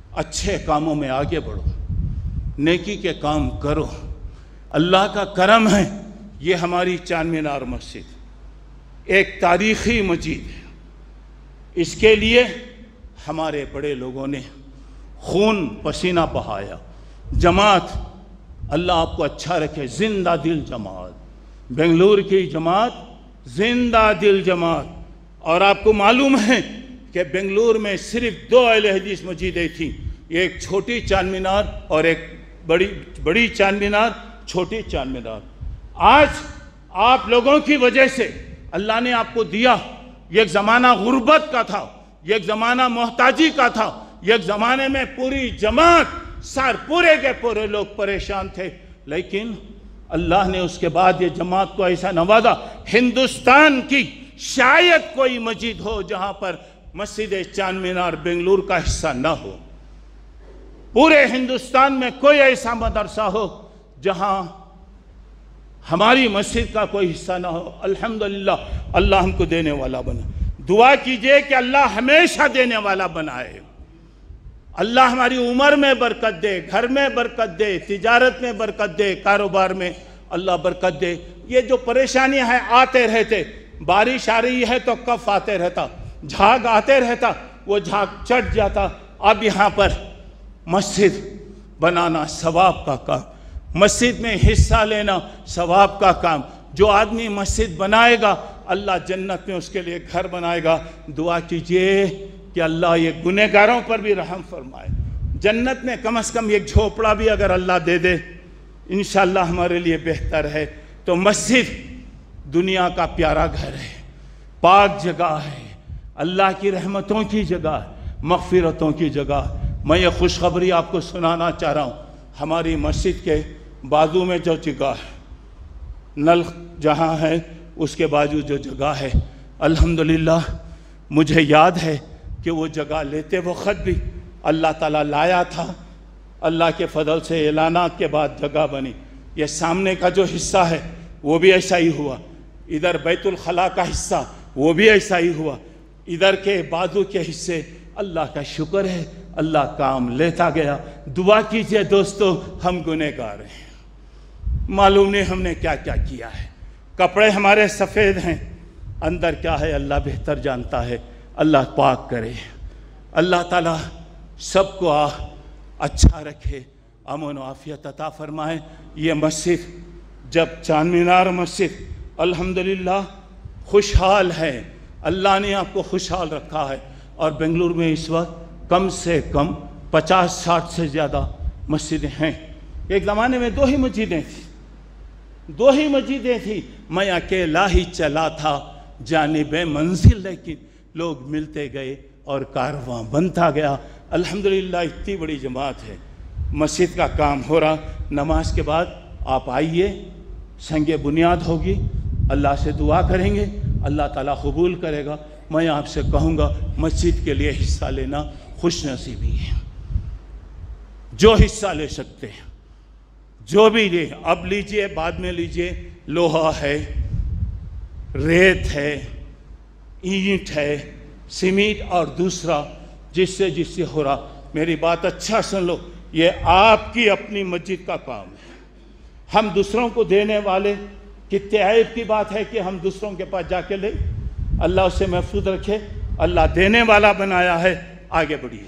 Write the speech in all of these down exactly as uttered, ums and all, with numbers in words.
اچھے کاموں میں آگے بڑھو، نیکی کے کام کرو۔ اللہ کا کرم ہے یہ ہماری چار مینار مسجد ایک تاریخی مسجد ہے۔ اس کے لیے ہمارے بڑے لوگوں نے خون پسینہ بہایا۔ جماعت اللہ آپ کو اچھا رکھے، زندہ دل جماعت، بنگلور کی جماعت زندہ دل جماعت۔ اور آپ کو معلوم ہے کہ بنگلور میں صرف دو اہل حدیث مسجدیں تھیں، ایک چھوٹی چار مینار اور ایک بڑی بڑی چار مینار، چھوٹی چار مینار۔ آج آپ لوگوں کی وجہ سے اللہ نے آپ کو دیا۔ یہ ایک زمانہ غربت کا تھا، یہ ایک زمانہ محتاجی کا تھا، یہ ایک زمانے میں پوری جماعت سار پورے کے پورے لوگ پریشان تھے، لیکن اللہ نے اس کے بعد یہ جماعت کو ایسا نوازا۔ ہندوستان کی شاید کوئی مسجد ہو جہاں پر مسجد چار مینار بنگلور کا حصہ نہ ہو، پورے ہندوستان میں کوئی ایسا مدرسہ ہو جہاں ہماری مسجد کا کوئی حصہ نہ ہو۔ الحمدللہ اللہ ہم کو دینے والا بنا۔ دعا کیجئے کہ اللہ ہمیشہ دینے والا بنائے، اللہ ہماری عمر میں برکت دے، گھر میں برکت دے، تجارت میں برکت دے، کاروبار میں اللہ برکت دے۔ یہ جو پریشانیاں ہیں آتے رہتے، بارش آ رہی ہے تو کف آتے رہتا، جھاگ آتے رہتا، وہ جھاگ چڑھ جاتا۔ اب یہاں پر مسجد بنانا ثواب کا کام، مسجد میں حصہ لینا ثواب کا کام۔ جو آدمی مسجد بنائے گا اللہ جنت میں اس کے لیے گھر بنائے گا۔ دعا کیجئے کہ اللہ یہ گنہگاروں پر بھی رحم فرمائے، جنت میں کم از کم ایک جھوپڑا بھی اگر اللہ دے دے انشاءاللہ ہمارے لیے بہتر ہے۔ تو مسجد دنیا کا پیارا گھر ہے، پاک جگہ ہے، اللہ کی رحمتوں کی جگہ ہے، مغفرتوں کی جگہ ہے۔ میں یہ خوشخبری آپ کو سنانا چاہ رہا ہوں، ہماری مسجد کے بازو میں جو جگہ ہے، نل جہاں ہے اس کے بازو جو جگہ ہے، الحمدللہ مجھے یاد ہے کہ وہ جگہ لیتے وقت بھی اللہ تعالیٰ لایا تھا، اللہ کے فضل سے اعلانات کے بعد جگہ بنی۔ یہ سامنے کا جو حصہ ہے وہ بھی ایسا ہی ہوا، ادھر بیت الخلاء کا حصہ وہ بھی ایسا ہی ہوا، ادھر کے بازو کے حصے اللہ کا شکر ہے اللہ کام لیتا گیا۔ دعا کیجئے دوستو، ہم گنہگار ہیں، معلوم نہیں ہم نے کیا کیا کیا ہے، کپڑے ہمارے سفید ہیں، اندر کیا ہے اللہ بہتر جانتا ہے۔ اللہ پاک کرے، اللہ تعالیٰ سب کو اچھا رکھے، امن و عافیت عطا فرمائے۔ یہ مسجد جب چار مینار مسجد الحمدللہ خوشحال ہے، اللہ نے آپ کو خوشحال رکھا ہے، اور بنگلور میں اس وقت کم سے کم پچاس ساٹھ سے زیادہ مسجدیں ہیں۔ ایک زمانے میں دو ہی مسجدیں تھیں، دو ہی مسجدیں تھیں، میں اکیلا ہی چلا تھا جانب منزل، لیکن لوگ ملتے گئے اور کارواں بنتا گیا۔ الحمدللہ اتنی بڑی جماعت ہے، مسجد کا کام ہو رہا۔ نماز کے بعد آپ آئیے، سنگ بنیاد ہوگی، اللہ سے دعا کریں گے، اللہ تعالیٰ قبول کرے گا۔ میں آپ سے کہوں گا مسجد کے لیے حصہ لینا خوش نصیبی ہے، جو حصہ لے سکتے ہیں جو بھی لے، اب لیجئے بعد میں لیجئے، لوہا ہے، ریت ہے، اینٹ ہے، سیمنٹ، اور دوسرا جس سے جس سے ہو رہا۔ میری بات اچھا سن لو، یہ آپ کی اپنی مسجد کا کام ہے، ہم دوسروں کو دینے والے، کتنے عیب کی بات ہے کہ ہم دوسروں کے پاس جا کے لیں۔ اللہ اسے محفوظ رکھے، اللہ دینے والا بنایا ہے، آگے بڑھیے،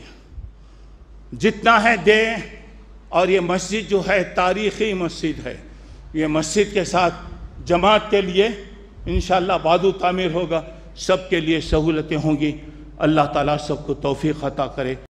جتنا ہے دیں۔ اور یہ مسجد جو ہے تاریخی مسجد ہے، یہ مسجد کے ساتھ جماعت کے لیے انشاءاللہ بازو تعمیر ہوگا، سب کے لیے سہولتیں ہوں گی۔ اللہ تعالیٰ سب کو توفیق عطا کرے۔